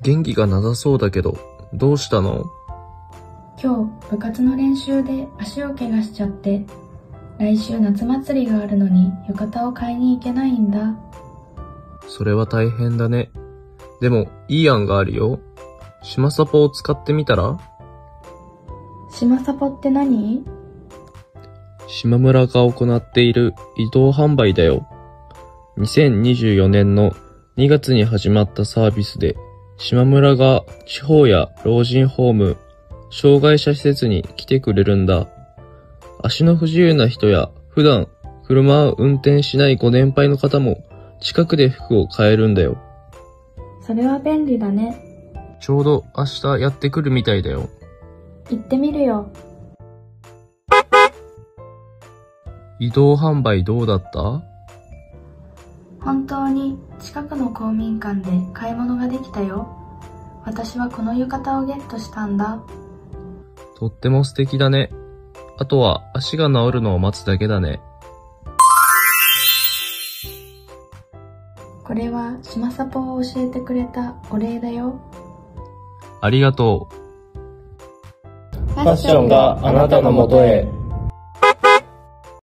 元気がなさそうだけど、どうしたの？ 今日部活の練習で足を怪我しちゃって、来週夏祭りがあるのに浴衣を買いに行けないんだ。 それは大変だね。でも、いい案があるよ。島サポを使ってみたら？ 島サポって何？ 島村が行っている移動販売だよ。2024年の2月に始まったサービスで、島村が地方や老人ホーム、障害者施設に来てくれるんだ。足の不自由な人や普段車を運転しないご年配の方も近くで服を買えるんだよ。 それは便利だね。 ちょうど明日やってくるみたいだよ。 行ってみるよ。 移動販売どうだった？ 本当に近くの公民館で買い物ができたよ。私はこの浴衣をゲットしたんだ。 とっても素敵だね。あとは足が治るのを待つだけだね。 これは島サポを教えてくれたお礼だよ。 ありがとう。 ファッションがあなたのもとへ。